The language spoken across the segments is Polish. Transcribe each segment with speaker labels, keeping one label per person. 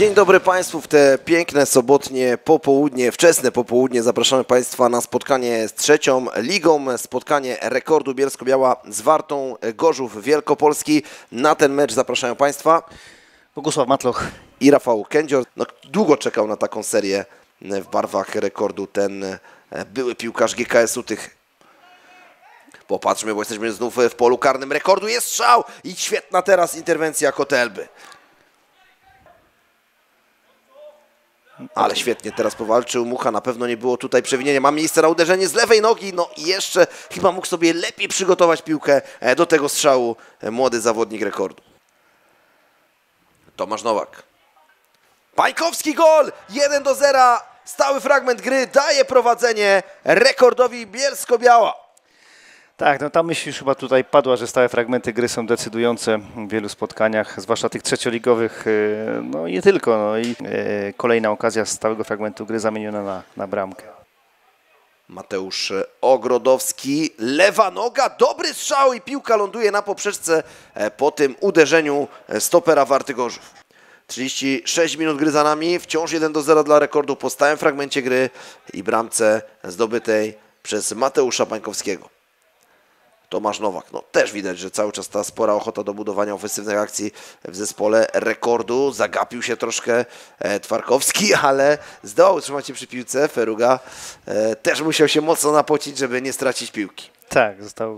Speaker 1: Dzień dobry Państwu w te piękne sobotnie popołudnie, wczesne popołudnie. Zapraszamy Państwa na spotkanie z trzecią ligą, spotkanie rekordu Bielsko-Biała z Wartą Gorzów Wielkopolski. Na ten mecz zapraszają Państwa
Speaker 2: Bogusław Matloch
Speaker 1: i Rafał Kędzior. No, długo czekał na taką serię w barwach rekordu ten były piłkarz GKS-u tych. Popatrzmy, bo jesteśmy znów w polu karnym rekordu. Jest strzał i świetna teraz interwencja Kotelby. Ale świetnie teraz powalczył Mucha, na pewno nie było tutaj przewinienia. Ma miejsce na uderzenie z lewej nogi, no i jeszcze chyba mógł sobie lepiej przygotować piłkę do tego strzału młody zawodnik rekordu. Tomasz Nowak. Pańkowski gol! 1-0, stały fragment gry, daje prowadzenie rekordowi Bielsko-Biała.
Speaker 2: Tak, no ta myśl już chyba tutaj padła, że stałe fragmenty gry są decydujące w wielu spotkaniach, zwłaszcza tych trzecioligowych, no i nie tylko. No i kolejna okazja stałego fragmentu gry zamieniona na bramkę.
Speaker 1: Mateusz Ogrodowski, lewa noga, dobry strzał i piłka ląduje na poprzeczce po tym uderzeniu stopera Warty Gorzów. 36 minut gry za nami, wciąż 1-0 dla rekordu po stałym fragmencie gry i bramce zdobytej przez Mateusza Pańkowskiego. Tomasz Nowak, no też widać, że cały czas ta spora ochota do budowania ofensywnej akcji w zespole rekordu. Zagapił się troszkę Twarkowski, ale zdołał utrzymać się przy piłce. Feruga też musiał się mocno napocić, żeby nie stracić piłki.
Speaker 2: Tak, został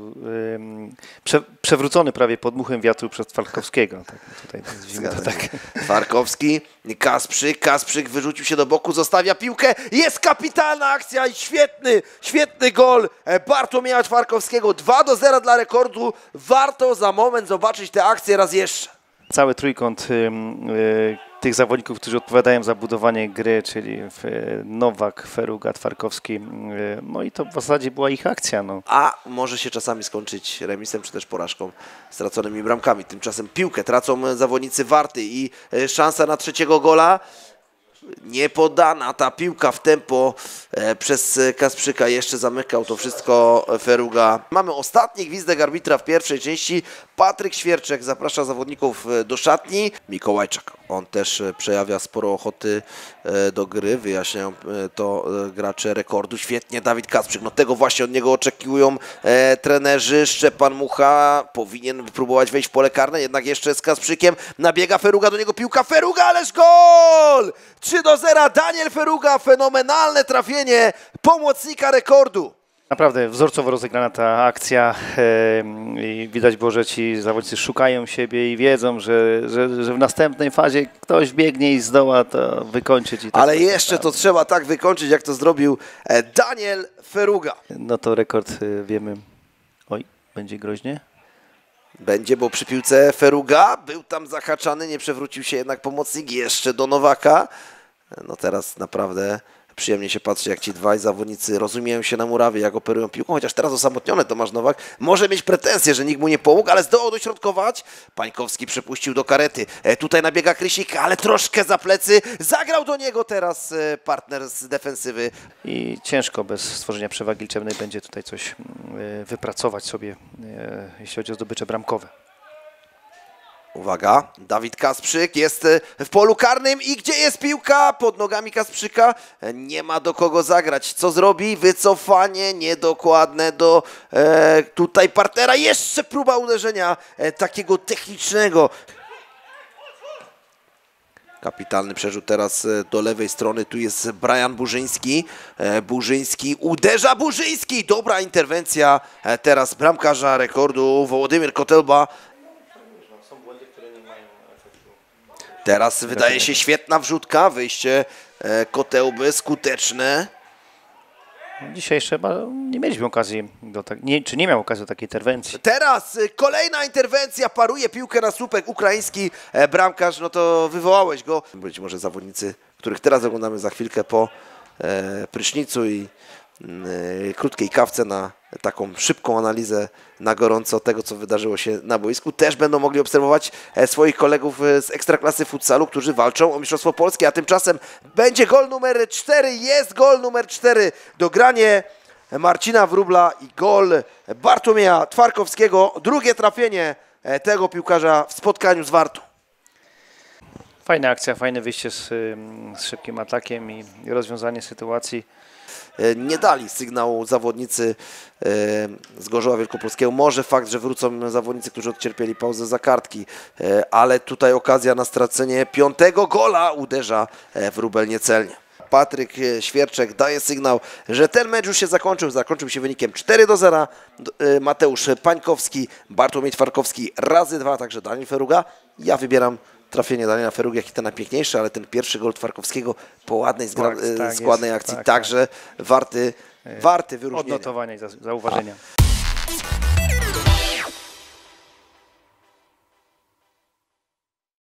Speaker 2: przewrócony prawie pod muchem wiatru przez Twarkowskiego. Tak, tutaj to tak.
Speaker 1: Twarkowski, Kasprzyk wyrzucił się do boku, zostawia piłkę. Jest kapitalna akcja i świetny gol Bartłomieja Twarkowskiego. 2-0 dla rekordu. Warto za moment zobaczyć tę akcję raz jeszcze.
Speaker 2: Cały trójkąt tych zawodników, którzy odpowiadają za budowanie gry, czyli Nowak, Feruga, Twarkowski, no i to w zasadzie była ich akcja. No.
Speaker 1: A może się czasami skończyć remisem, czy też porażką, straconymi bramkami. Tymczasem piłkę tracą zawodnicy Warty i szansa na trzeciego gola. Niepodana ta piłka w tempo przez Kasprzyka, jeszcze zamykał to wszystko Feruga. Mamy ostatni gwizdek arbitra w pierwszej części. Patryk Świerczek zaprasza zawodników do szatni. Mikołajczak, on też przejawia sporo ochoty do gry, wyjaśniają to gracze rekordu. Świetnie Dawid Kasprzyk, no tego właśnie od niego oczekują trenerzy. Szczepan Mucha powinien próbować wejść w pole karne, jednak jeszcze z Kasprzykiem nabiega Feruga, do niego piłka, Feruga, ależ gol! 3-0, Daniel Feruga, fenomenalne trafienie pomocnika rekordu.
Speaker 2: Naprawdę wzorcowo rozegrana ta akcja i widać było, że ci zawodnicy szukają siebie i wiedzą, że w następnej fazie ktoś biegnie i zdoła to wykończyć. I tak.
Speaker 1: Ale jeszcze to trzeba tak wykończyć, jak to zrobił Daniel Feruga.
Speaker 2: No to rekord wiemy. Oj, będzie groźnie.
Speaker 1: Będzie, bo przy piłce Feruga był tam zahaczany, nie przewrócił się jednak pomocnik, jeszcze do Nowaka. No teraz naprawdę przyjemnie się patrzy, jak ci dwaj zawodnicy rozumieją się na murawie, jak operują piłką, chociaż teraz osamotniony Tomasz Nowak może mieć pretensje, że nikt mu nie pomógł, ale zdołał dośrodkować. Pańkowski przepuścił do karety. Tutaj nabiega Krysik, ale troszkę za plecy. Zagrał do niego teraz partner z defensywy.
Speaker 2: I ciężko bez stworzenia przewagi liczebnej będzie tutaj coś wypracować sobie, jeśli chodzi o zdobycze bramkowe.
Speaker 1: Uwaga, Dawid Kasprzyk jest w polu karnym i gdzie jest piłka? Pod nogami Kasprzyka. Nie ma do kogo zagrać. Co zrobi? Wycofanie niedokładne do tutaj partnera. Jeszcze próba uderzenia takiego technicznego. Kapitalny przerzut teraz do lewej strony. Tu jest Brian Burzyński. Burzyński uderza. Burzyński! Dobra interwencja teraz bramkarza rekordu Wołodymyr Kotelba. Teraz wydaje się świetna wrzutka, wyjście Kotelby skuteczne.
Speaker 2: Dzisiaj chyba nie mieliśmy okazji, czy nie miał okazji do takiej interwencji.
Speaker 1: Teraz kolejna interwencja, paruje piłkę na słupek ukraiński bramkarz, no to wywołałeś go. Być może zawodnicy, których teraz oglądamy za chwilkę po prysznicu i krótkiej kawce na taką szybką analizę na gorąco tego, co wydarzyło się na boisku, też będą mogli obserwować swoich kolegów z Ekstraklasy Futsalu, którzy walczą o Mistrzostwo Polskie, a tymczasem będzie gol numer 4, jest gol numer 4, dogranie Marcina Wróbla i gol Bartłomieja Twarkowskiego, drugie trafienie tego piłkarza w spotkaniu z Wartą.
Speaker 2: Fajna akcja, fajne wyjście z szybkim atakiem i rozwiązanie sytuacji.
Speaker 1: Nie dali sygnału zawodnicy z Gorzowa Wielkopolskiego. Może fakt, że wrócą zawodnicy, którzy odcierpieli pauzę za kartki, ale tutaj okazja na stracenie 5. gola uderza wróbel niecelnie. Patryk Świerczek daje sygnał, że ten mecz już się zakończył. Zakończył się wynikiem 4-0. Mateusz Pańkowski, Bartłomiej Twarkowski razy 2, także Daniel Feruga. Ja wybieram trafienie Daniela Ferugi, jak i ten najpiękniejszy, ale ten pierwszy gol Twarkowskiego po ładnej, składnej akcji, także warty wyróżnienia.
Speaker 2: Odnotowania i zauważenia.